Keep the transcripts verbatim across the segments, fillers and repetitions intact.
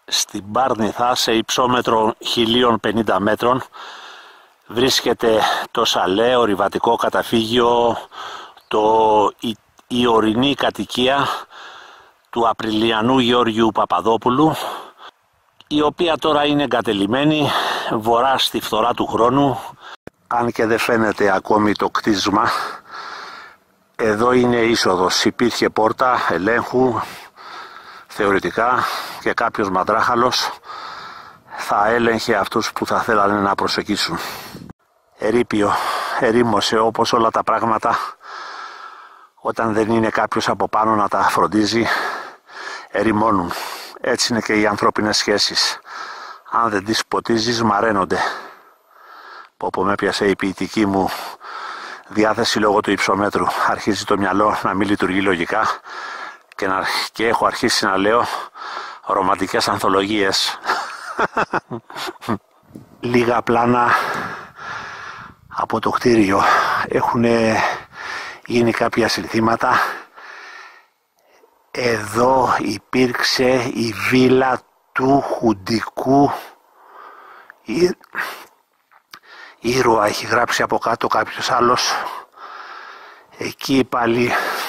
Στην Πάρνηθα, σε υψόμετρο χίλια πενήντα μέτρων, βρίσκεται το Σαλέ, ορειβατικό καταφύγιο, το, η, η ορεινή κατοικία του Απριλιανού Γεώργιου Παπαδόπουλου, η οποία τώρα είναι εγκατελειμμένη βορρά στη φθορά του χρόνου, αν και δεν φαίνεται ακόμη το κτίσμα. Εδώ είναι είσοδος, υπήρχε πόρτα ελέγχου θεωρητικά και κάποιος μαντράχαλος θα έλεγχε αυτούς που θα θέλανε να προσεγγίσουν. Ερείπιο, ερήμωσε, όπως όλα τα πράγματα όταν δεν είναι κάποιος από πάνω να τα φροντίζει, ερημώνουν. Έτσι είναι και οι ανθρώπινες σχέσεις. Αν δεν τις ποτίζεις, μαραίνονται. Πω πω με πιάσε η ποιητική μου διάθεση λόγω του υψομέτρου. Αρχίζει το μυαλό να μην λειτουργεί λογικά και, να, και έχω αρχίσει να λέω ρομαντικές ανθολογίες. Λίγα πλάνα από το κτίριο. Έχουν γίνει κάποια συνθήματα. Εδώ υπήρξε η βίλα του Χουντικού Ή... ήρωα, έχει γράψει από κάτω κάποιος άλλος. Εκεί πάλι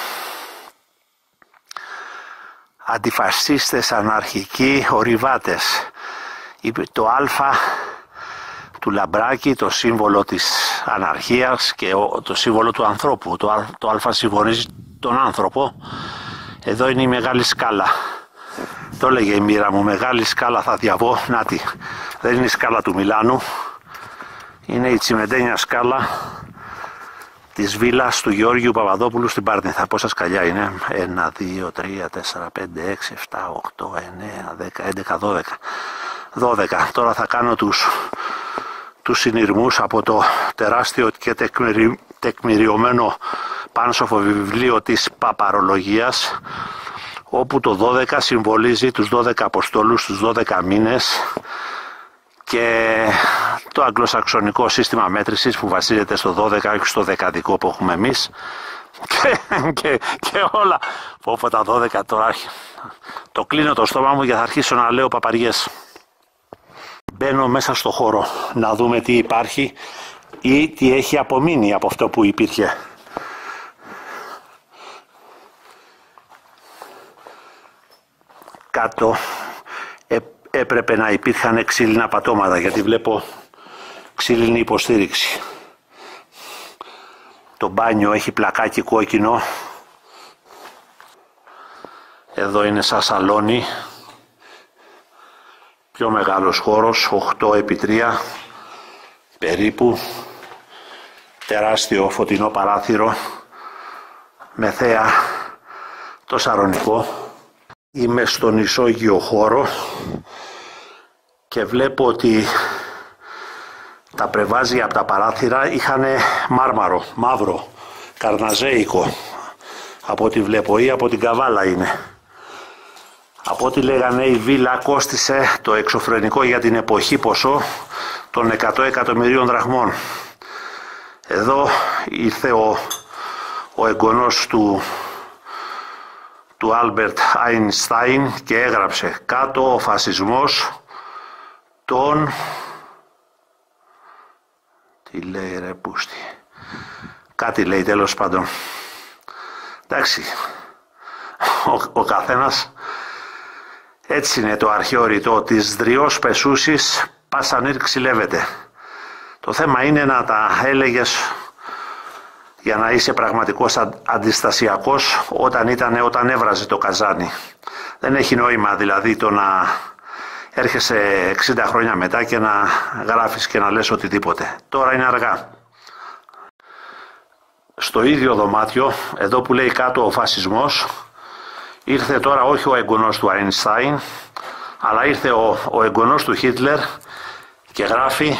αντιφασίστες, αναρχικοί, ορειβάτες. Το Α του Λαμπράκη, το σύμβολο της αναρχίας και το σύμβολο του ανθρώπου. Το Α, το Α συμβολίζει τον άνθρωπο. Εδώ είναι η μεγάλη σκάλα. Το έλεγε η μοίρα μου, μεγάλη σκάλα θα διαβώ. Νάτι, δεν είναι η σκάλα του Μιλάνου. Είναι η τσιμεντένια σκάλα της βίλας του Γεώργιου Παπαδόπουλου στην Πάρνηθα. Πόσα σκαλιά είναι? ένα, δύο, τρία, τέσσερα, πέντε, έξι, επτά, οκτώ, εννέα, δέκα, έντεκα, δώδεκα. δώδεκα. Τώρα θα κάνω τους, τους συνειρμούς από το τεράστιο και τεκμηρι, τεκμηριωμένο πάνσοφο βιβλίο της παπαρολογίας, όπου το δώδεκα συμβολίζει τους δώδεκα αποστόλους, τους δώδεκα μήνες και το αγγλοσαξονικό σύστημα μέτρησης που βασίζεται στο δώδεκα, όχι στο δεκαδικό που έχουμε εμείς, και, και, και όλα. Πω πω τα δώδεκα τώρα. Το κλείνω το στόμα μου για θα αρχίσω να λέω παπαριές. Μπαίνω μέσα στο χώρο να δούμε τι υπάρχει ή τι έχει απομείνει από αυτό που υπήρχε. Κάτω ε, έπρεπε να υπήρχαν ξύλινα πατώματα, γιατί βλέπω ξύλινη υποστήριξη. Το μπάνιο έχει πλακάκι κόκκινο. Εδώ είναι σαν σαλόνι. Πιο μεγάλος χώρος, οκτώ επί τρία περίπου. Τεράστιο φωτεινό παράθυρο με θέα το Σαρονικό. Είμαι στον ισόγειο χώρο και βλέπω ότι τα πρεβάζια από τα παράθυρα είχαν μάρμαρο, μαύρο, καρναζέικο, από ό,τι βλέπω, ή από την Καβάλα είναι. Από ό,τι λέγανε, η βίλα κόστισε το εξωφρενικό για την εποχή ποσό των εκατό εκατομμυρίων δραχμών. Εδώ ήρθε ο, ο εγγονός του του Άλμπερτ Αϊνστάιν και έγραψε κάτω ο φασισμός των... Τι λέει ρε πούστη, κάτι λέει τέλος πάντων. Εντάξει, ο, ο καθένας, έτσι είναι το αρχαίο ρητό της δριός πεσούσης πάσανήρ ξυλεύεται. Το θέμα είναι να τα έλεγες για να είσαι πραγματικός αντιστασιακός όταν, ήταν, όταν έβραζε το καζάνι. Δεν έχει νόημα δηλαδή το να έρχεσαι εξήντα χρόνια μετά και να γράφεις και να λες οτιδήποτε. Τώρα είναι αργά. Στο ίδιο δωμάτιο, εδώ που λέει κάτω ο φασισμός, ήρθε τώρα όχι ο εγγονός του Αϊνστάιν, αλλά ήρθε ο, ο εγγονός του Χίτλερ και γράφει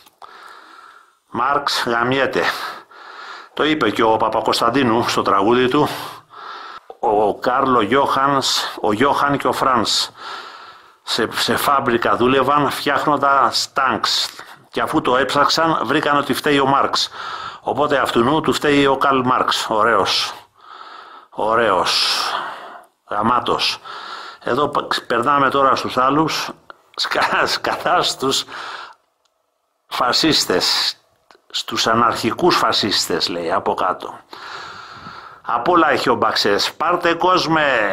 «Μάρξ γαμιέται». Το είπε και ο Παπακοσταντίνου στο τραγούδι του, ο Κάρλο Γιώχανς, ο Γιώχαν και ο Φρανς σε, σε φάμπρικα δούλευαν φτιάχνοντας τάγκς και αφού το έψαξαν βρήκαν ότι φταίει ο Μάρξ, οπότε αυτού του φταίει ο Καλ Μάρξ. Ωραίος, ωραίος, γαμάτος. Εδώ περνάμε τώρα στους άλλους, κατά στους φασίστες, στους αναρχικούς φασίστες, λέει από κάτω. Απ' όλα έχει ο Μπαξές. Πάρτε κόσμε,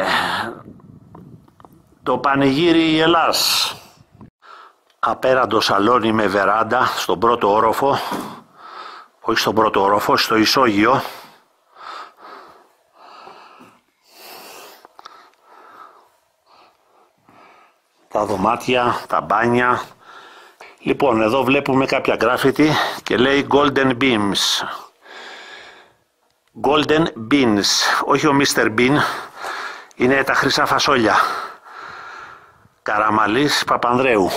το πανηγύρι η Ελλάς. Απέραντο σαλόνι με βεράντα στον πρώτο όροφο, όχι στον πρώτο όροφο, στο ισόγειο. Τα δωμάτια, τα μπάνια. Λοιπόν, εδώ βλέπουμε κάποια γκράφιτι και λέει Golden Beams. Golden Beans, όχι ο μίστερ Bean, είναι τα χρυσά φασόλια. Καραμαλής Παπανδρέου.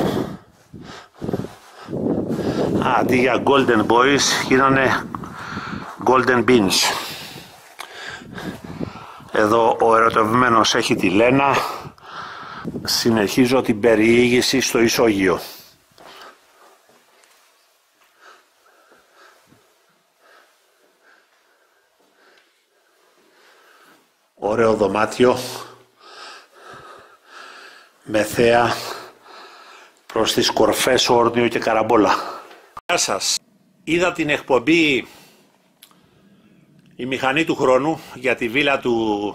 Α, αντί για Golden Boys γίνανε Golden Beans. Εδώ ο ερωτευμένος έχει τη Λένα. Συνεχίζω την περιήγηση στο ισόγειο. Ωραίο δωμάτιο με θέα προς τις κορφές Όρνιο και Καραμπόλα. Γεια σας. Είδα την εκπομπή «Η μηχανή του χρόνου» για τη βίλα του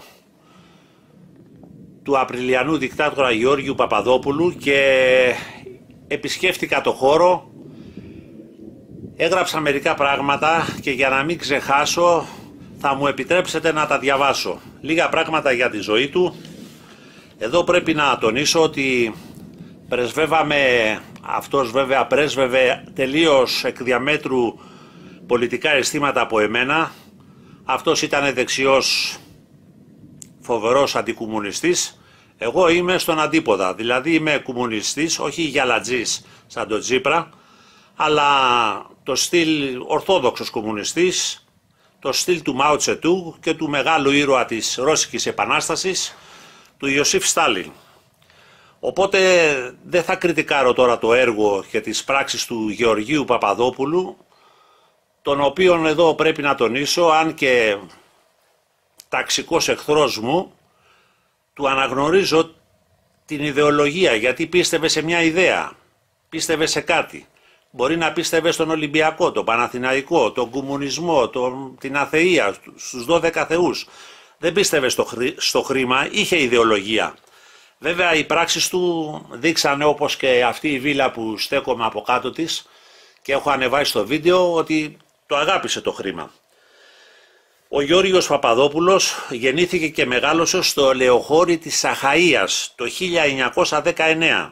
του Απριλιανού δικτάτορα Γεώργιου Παπαδόπουλου και επισκέφτηκα το χώρο, έγραψα μερικά πράγματα και για να μην ξεχάσω θα μου επιτρέψετε να τα διαβάσω. Λίγα πράγματα για τη ζωή του. Εδώ πρέπει να τονίσω ότι πρεσβεύαμε, αυτός βέβαια πρέσβευε τελείως εκ διαμέτρου πολιτικά αισθήματα από εμένα. Αυτός ήταν δεξιός, φοβερός αντικομμουνιστής. Εγώ είμαι στον αντίποδα, δηλαδή είμαι κομμουνιστής, όχι γυαλατζής σαν τον Τσίπρα, αλλά το στυλ ορθόδοξος κομμουνιστής, το στυλ του Μάο Τσετούγκ και του μεγάλου ήρωα της Ρώσικης Επανάστασης, του Ιωσήφ Στάλιν. Οπότε δεν θα κριτικάρω τώρα το έργο και τις πράξεις του Γεωργίου Παπαδόπουλου, τον οποίον εδώ πρέπει να τονίσω, αν και ταξικός εχθρός μου, του αναγνωρίζω την ιδεολογία, γιατί πίστευε σε μια ιδέα, πίστευε σε κάτι. Μπορεί να πίστευε στον Ολυμπιακό, τον Παναθηναϊκό, τον κομμουνισμό, τον, την αθεία, στους δώδεκα θεούς. Δεν πίστευε στο, χρή, στο χρήμα, είχε ιδεολογία. Βέβαια οι πράξεις του δείξανε, όπως και αυτή η βίλα που στέκομαι από κάτω της και έχω ανεβάσει στο βίντεο, ότι το αγάπησε το χρήμα. Ο Γιώργος Παπαδόπουλος γεννήθηκε και μεγάλωσε στο Λεωχώρι της Αχαΐας το χίλια εννιακόσια δεκαεννέα.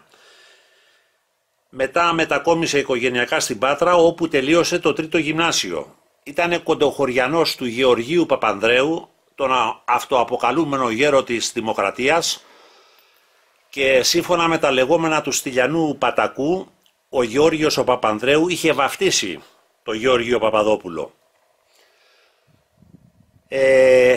Μετά μετακόμισε οικογενειακά στην Πάτρα, όπου τελείωσε το τρίτο γυμνάσιο. Ήτανε κοντοχωριανός του Γεωργίου Παπανδρέου, τον αυτοαποκαλούμενο γέρο της Δημοκρατίας, και σύμφωνα με τα λεγόμενα του Στυλιανού Πατακού, ο Γεώργιος ο Παπανδρέου είχε βαφτίσει το Γεώργιο Παπαδόπουλο. Ε,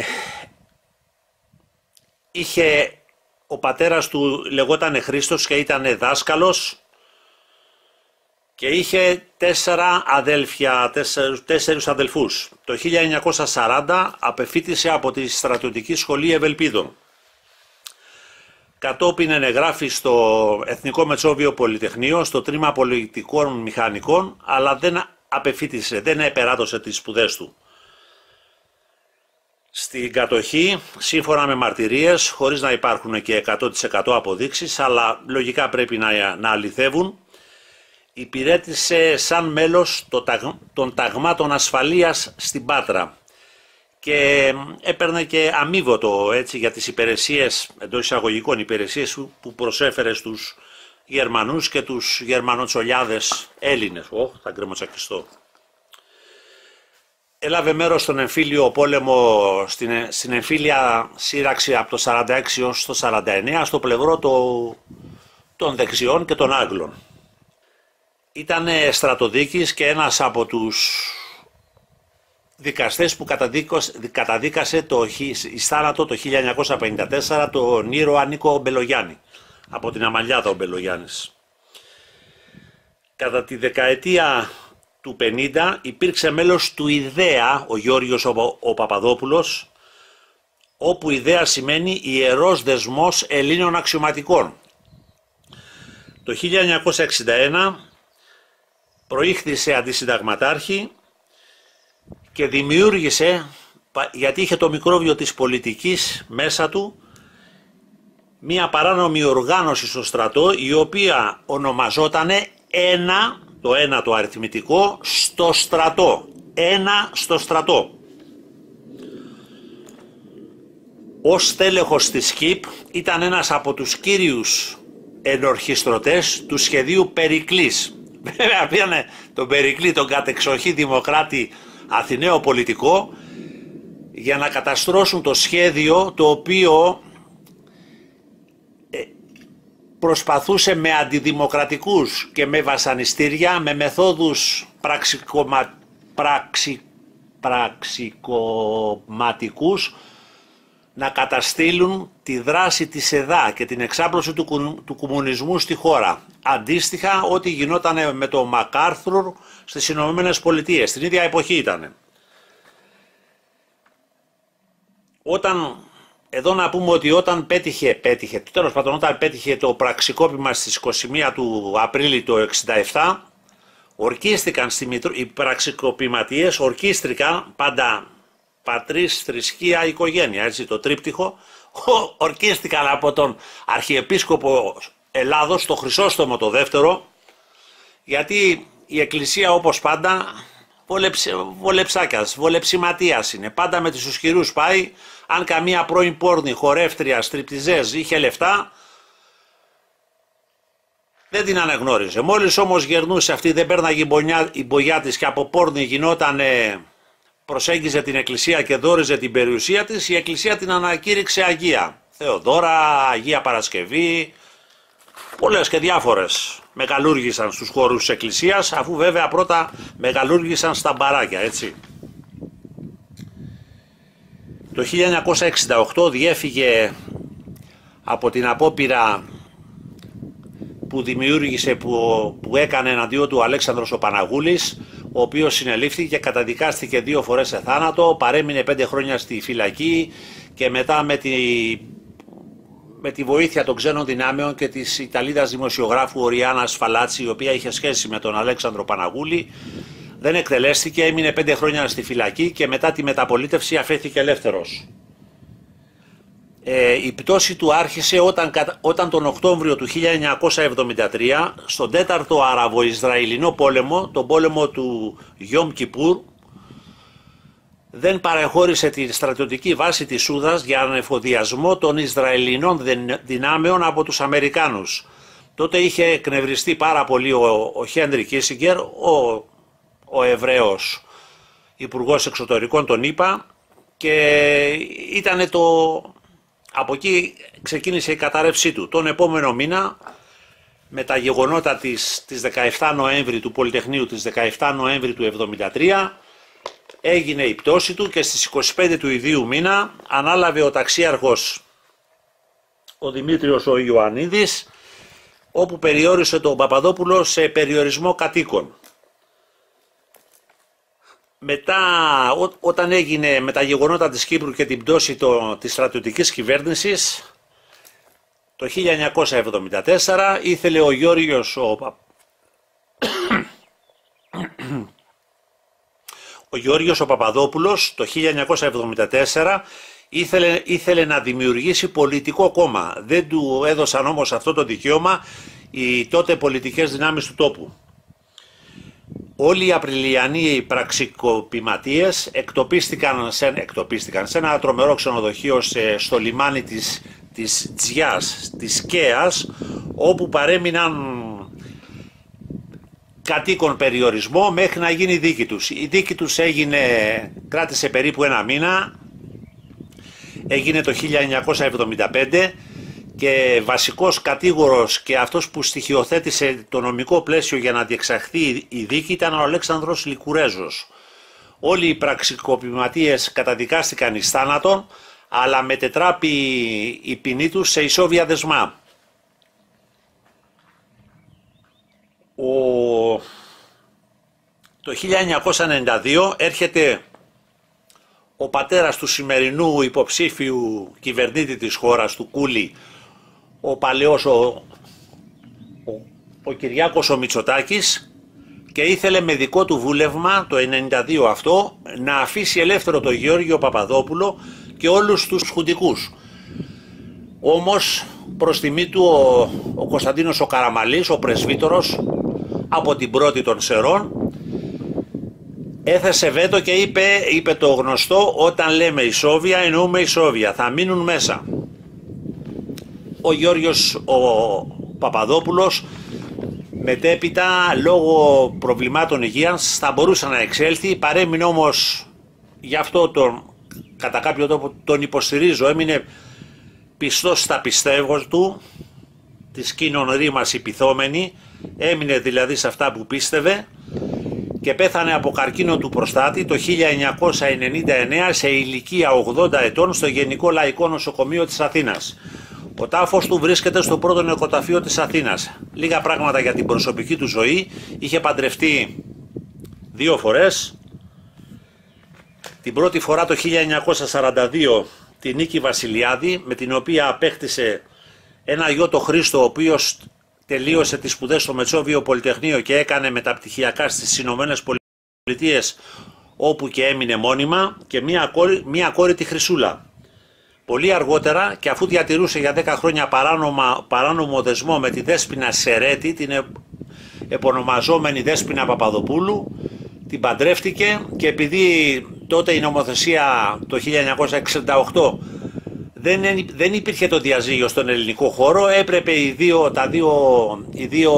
είχε, ο πατέρας του λεγότανε Χρήστος και ήταν δάσκαλος και είχε τέσσερα αδέλφια, τέσσερις, τέσσερις αδελφούς. Το χίλια εννιακόσια σαράντα απεφοίτησε από τη Στρατιωτική Σχολή Ευελπίδων. Κατόπιν ενεγράφει στο Εθνικό Μετσόβιο Πολυτεχνείο, στο τμήμα Πολιτικών Μηχανικών, αλλά δεν απεφοίτησε, δεν επεράτωσε τις σπουδές του. Στην κατοχή, σύμφωνα με μαρτυρίες, χωρίς να υπάρχουν και εκατό τοις εκατό αποδείξεις, αλλά λογικά πρέπει να, να αληθεύουν, υπηρέτησε σαν μέλος των ταγμάτων ασφαλείας στην Πάτρα και έπαιρνε και αμείβωτο, έτσι, για τις υπηρεσίες, εντός εισαγωγικών υπηρεσίες που προσέφερε στους Γερμανούς και τους Γερμανοτσολιάδες Έλληνες. Ω, θα γκρεμοτσακιστώ. Έλαβε μέρος στον εμφύλιο πόλεμο, στην, στην εμφύλια σύραξη από το σαράντα έξι έως το σαράντα εννέα στο πλευρό το, των δεξιών και των Άγγλων. Ήταν στρατοδίκης και ένας από τους δικαστές που καταδίκασε το, εις θάνατο το χίλια εννιακόσια πενήντα τέσσερα τον ήρωα Νίκο Μπελογιάννη, από την Αμαλιάδα ο Μπελογιάννης. Κατά τη δεκαετία του πενήντα υπήρξε μέλος του ΙΔΕΑ ο Γιώργος ο, ο Παπαδόπουλος, όπου ιδέα σημαίνει ιερός δεσμός Ελλήνων αξιωματικών. Το χίλια εννιακόσια εξήντα ένα προήχθησε αντισυνταγματάρχη και δημιούργησε, γιατί είχε το μικρόβιο της πολιτικής μέσα του, μία παράνομη οργάνωση στο στρατό, η οποία ονομαζότανε ένα, το ένα το αριθμητικό, στο στρατό. Ένα στο στρατό. Ως τέλεχος της ΚΙΠ ήταν ένας από τους κύριους ενορχιστρωτές του σχεδίου Περικλής. Βέβαια πήγανε τον Περικλή, τον κατεξοχή δημοκράτη Αθηναίο πολιτικό, για να καταστρώσουν το σχέδιο, το οποίο προσπαθούσε με αντιδημοκρατικούς και με βασανιστήρια, με μεθόδους πραξικομα... πραξι... πραξικοματικούς, να καταστήλουν τη δράση της ΕΔΑ και την εξάπλωση του, κου... του κομμουνισμού στη χώρα. Αντίστοιχα ό,τι γινόταν με το Μακάρθουρ στις Ηνωμένες Πολιτείες, την ίδια εποχή ήταν. Όταν, εδώ να πούμε ότι όταν πέτυχε, πέτυχε, τέλος πάντων όταν πέτυχε το πραξικόπημα στις είκοσι μία του Απρίλη του εξήντα επτά, ορκίστηκαν στη Μητρό, οι πραξικοπηματίες ορκίστηκαν πάντα πατρίς, θρησκεία, οικογένεια, έτσι, το τρίπτυχο, ορκίστηκαν από τον Αρχιεπίσκοπο Ελλάδος, το Χρυσόστομο το δεύτερο, γιατί η Εκκλησία όπως πάντα βολεψ, βολεψάκιας, βολεψιματίας είναι, πάντα με τους ισχυρούς πάει. Αν καμία πρώην πόρνη, χορεύτρια, στριπτιζές είχε λεφτά, δεν την αναγνώριζε. Μόλις όμως γερνούσε αυτή, δεν πέρναγε η μπογιά της και από πόρνη γινότανε, προσέγγιζε την Εκκλησία και δόριζε την περιουσία της, η Εκκλησία την ανακήρυξε Αγία. Θεοδόρα, Αγία Παρασκευή, πολλές και διάφορες μεγαλούργησαν στους χώρους της Εκκλησίας, αφού βέβαια πρώτα μεγαλούργησαν στα μπαράκια, έτσι. Το χίλια εννιακόσια εξήντα οκτώ διέφυγε από την απόπειρα που δημιούργησε, που, που έκανε εναντίον του ο Αλέξανδρος ο Παναγούλης, ο οποίος συνελήφθηκε και καταδικάστηκε δύο φορές σε θάνατο, παρέμεινε πέντε χρόνια στη φυλακή και μετά με τη, με τη βοήθεια των ξένων δυνάμεων και της Ιταλίδας δημοσιογράφου Οριάννα Σφαλάτσι, η οποία είχε σχέση με τον Αλέξανδρο Παναγούλη, δεν εκτελέστηκε, έμεινε πέντε χρόνια στη φυλακή και μετά τη μεταπολίτευση αφέθηκε ελεύθερος. Ε, η πτώση του άρχισε όταν, όταν τον Οκτώβριο του χίλια εννιακόσια εβδομήντα τρία, στον τέταρτο Αραβο-Ισραηλινό πόλεμο, τον πόλεμο του Γιόμ Κιπούρ, δεν παρεχώρησε τη στρατιωτική βάση της Σούδας για ανεφοδιασμό των Ισραηλινών δυνάμεων από τους Αμερικάνους. Τότε είχε εκνευριστεί πάρα πολύ ο, ο Χένρι Κίσιγκερ, ο, ο Εβραίος Υπουργός Εξωτερικών των ΗΠΑ, και ήτανε το... από εκεί ξεκίνησε η κατάρρευσή του. Τον επόμενο μήνα, με τα γεγονότα της, της δεκαεφτά Νοέμβρη του Πολυτεχνείου της δεκαεφτά Νοέμβρη του εβδομήντα τρία, έγινε η πτώση του και στις είκοσι πέντε του ιδίου μήνα ανάλαβε ο ταξίαρχος ο Δημήτριος ο Ιωαννίδης, όπου περιόρισε τον Παπαδόπουλο σε περιορισμό κατοίκων. Μετά, ό, όταν έγινε με τα γεγονότα της Κύπρου και την πτώση το, της στρατιωτικής κυβέρνησης, το χίλια εννιακόσια εβδομήντα τέσσερα ήθελε ο Γιώργος ο, ο Γιώργος ο Παπαδόπουλος το χίλια εννιακόσια εβδομήντα τέσσερα ήθελε, ήθελε να δημιουργήσει πολιτικό κόμμα. Δεν του έδωσαν όμως αυτό το δικαίωμα οι τότε πολιτικές δυνάμεις του τόπου. Όλοι οι Απριλιανοί πραξικοπηματίες εκτοπίστηκαν σε, εκτοπίστηκαν σε ένα τρομερό ξενοδοχείο σε, στο λιμάνι της, της Τζιάς, της Κέας, όπου παρέμειναν κατοίκον περιορισμό μέχρι να γίνει η δίκη τους. Η δίκη τους έγινε, κράτησε περίπου ένα μήνα, έγινε το χίλια εννιακόσια εβδομήντα πέντε και βασικός κατήγορος και αυτός που στοιχειοθέτησε το νομικό πλαίσιο για να διεξαχθεί η δίκη ήταν ο Αλέξανδρος Λικουρέζος. Όλοι οι πραξικοπηματίες καταδικάστηκαν εις θάνατον, αλλά μετετράπη η ποινή τους σε ισόβια δεσμά. Ο... Το χίλια εννιακόσια ενενήντα δύο έρχεται ο ο πατέρας του σημερινού υποψήφιου κυβερνήτη της χώρας, του Κούλη, ο παλαιός ο, ο, ο Κυριάκος ο Μητσοτάκης, και ήθελε με δικό του βούλευμα το ενενήντα δύο αυτό να αφήσει ελεύθερο τον Γεώργιο Παπαδόπουλο και όλους τους χουντικούς. Όμως προς τιμή του ο, ο Κωνσταντίνος ο Καραμαλής, ο πρεσβύτερος από την πρώτη των Σερών, έθεσε βέτο και είπε, είπε το γνωστό: όταν λέμε ισόβια εννοούμε ισόβια, θα μείνουν μέσα. Ο Γιώργος ο Παπαδόπουλος μετέπειτα λόγω προβλημάτων υγείας θα μπορούσε να εξέλθει, παρέμεινε όμως, γι' αυτό τον, κατά κάποιο τρόπο τον υποστηρίζω, έμεινε πιστός στα πιστεύω του, της κοινων ρήμας υπηθόμενη, έμεινε δηλαδή σε αυτά που πίστευε και πέθανε από καρκίνο του προστάτη το χίλια εννιακόσια ενενήντα εννέα σε ηλικία ογδόντα ετών στο Γενικό Λαϊκό Νοσοκομείο της Αθήνας. Ο τάφος του βρίσκεται στο πρώτο νοικοταφείο της Αθήνας. Λίγα πράγματα για την προσωπική του ζωή: είχε παντρευτεί δύο φορές. Την πρώτη φορά το χίλια εννιακόσια σαράντα δύο την Νίκη Βασιλιάδη, με την οποία απέκτησε ένα γιο, το Χρήστο, ο οποίος τελείωσε τις σπουδές στο Μετσόβιο Πολυτεχνείο και έκανε μεταπτυχιακά στις Ηνωμένες Πολιτείες, όπου και έμεινε μόνιμα, και μία κόρη, μία κόρη, τη Χρυσούλα. Πολύ αργότερα, και αφού διατηρούσε για δέκα χρόνια παράνομα, παράνομο δεσμό με τη Δέσποινα Σερέτη, την επωνομαζόμενη Δέσποινα Παπαδοπούλου, την παντρεύτηκε, και επειδή τότε η νομοθεσία το χίλια εννιακόσια εξήντα οκτώ δεν, δεν υπήρχε το διαζύγιο στον ελληνικό χώρο, έπρεπε οι δύο, τα δύο, οι δύο,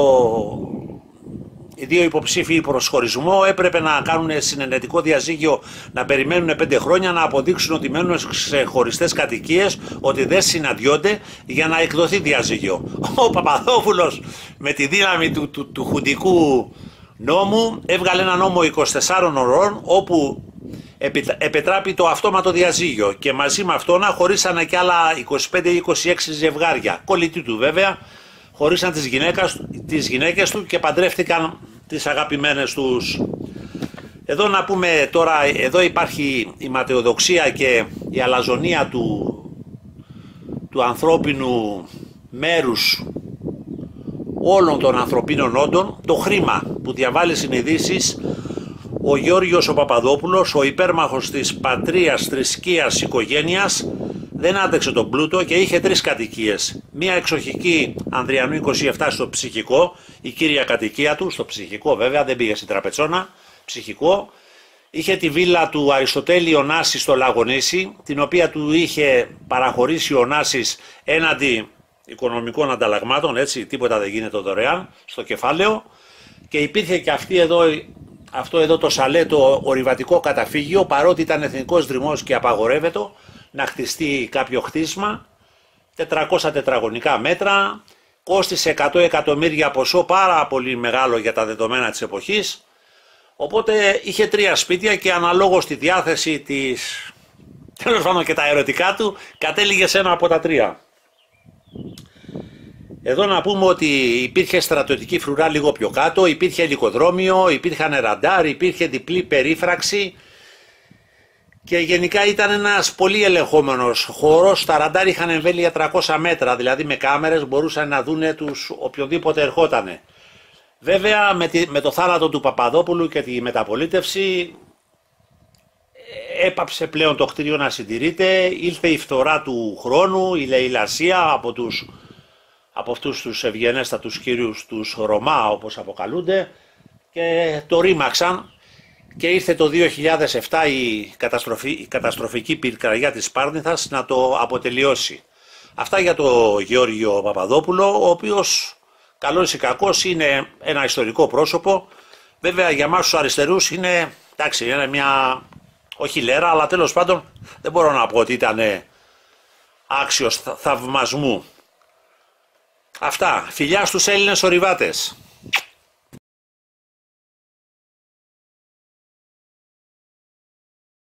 οι δύο υποψήφοι προσχωρισμό έπρεπε να κάνουν συνενετικό διαζύγιο, να περιμένουν πέντε χρόνια, να αποδείξουν ότι μένουν σε χωριστές κατοικίες, ότι δεν συναντιόνται, για να εκδοθεί διαζύγιο. Ο Παπαδόπουλος με τη δύναμη του, του, του χουντικού νόμου έβγαλε ένα νόμο είκοσι τεσσάρων ωρών, όπου επιτράπει το αυτόματο διαζύγιο, και μαζί με αυτό να χωρίσανε και άλλα είκοσι πέντε είκοσι έξι ζευγάρια, κολλητοί του βέβαια, χωρίσαν τις γυναίκες, τις γυναίκες του και παντρεύτηκαν τις αγαπημένες τους. Εδώ να πούμε τώρα, εδώ υπάρχει η ματαιοδοξία και η αλαζονία του, του ανθρώπινου μέρους όλων των ανθρωπίνων όντων, το χρήμα που διαβάλλει συνειδήσεις. Ο Γιώργος ο Παπαδόπουλος, ο υπέρμαχος της πατρίας, θρησκείας, οικογένειας, δεν άντεξε τον πλούτο και είχε τρεις κατοικίες. Μία εξοχική Ανδριανού είκοσι επτά στο Ψυχικό, η κύρια κατοικία του, στο Ψυχικό βέβαια, δεν πήγε στην Τραπετσόνα, Ψυχικό. Είχε τη βίλα του Αριστοτέλη Ωνάση στο Λαγονήσι, την οποία του είχε παραχωρήσει ο Ωνάσης έναντι οικονομικών ανταλλαγμάτων, έτσι, τίποτα δεν γίνεται δωρεάν, στο κεφάλαιο. Και υπήρχε και αυτή εδώ, αυτό εδώ το σαλέ, το ορειβατικό καταφύγιο, παρότι ήταν εθνικός δρυμός και απαγορεύεται να χτιστεί κάποιο χτίσμα, τετρακόσια τετραγωνικά μέτρα, κόστισε εκατό εκατομμύρια, ποσό πάρα πολύ μεγάλο για τα δεδομένα της εποχής. Οπότε είχε τρία σπίτια και αναλόγως τη διάθεση της, τέλος πάντων και τα ερωτικά του, κατέληγε σε ένα από τα τρία. Εδώ να πούμε ότι υπήρχε στρατιωτική φρουρά λίγο πιο κάτω, υπήρχε ελικοδρόμιο, υπήρχαν ραντάρ, υπήρχε διπλή περίφραξη και γενικά ήταν ένας πολύ ελεγχόμενος χώρος. Τα ραντάρ είχαν εμβέλεια τριακόσια μέτρα, δηλαδή με κάμερες μπορούσαν να δούνε τους οποιοδήποτε ερχότανε. Βέβαια με, τη, με το θάνατο του Παπαδόπουλου και τη μεταπολίτευση έπαψε πλέον το κτίριο να συντηρείται, ήλθε η φθορά του χρόνου, η λαιλασία από, τους, από αυτούς τους ευγενέστατους κύριους, τους Ρωμά όπως αποκαλούνται, και το ρήμαξαν και ήρθε το δύο χιλιάδες επτά η, καταστροφή, η καταστροφική πυρκαγιά της Πάρνηθας να το αποτελειώσει. Αυτά για το Γεώργιο Παπαδόπουλο, ο οποίος καλός ή κακός είναι ένα ιστορικό πρόσωπο. Βέβαια για εμάς τους αριστερούς είναι, εντάξει, είναι μια, όχι λέρα, αλλά τέλος πάντων δεν μπορώ να πω ότι ήταν άξιος θαυμασμού. Αυτά, φιλιά στους Έλληνες ορειβάτες.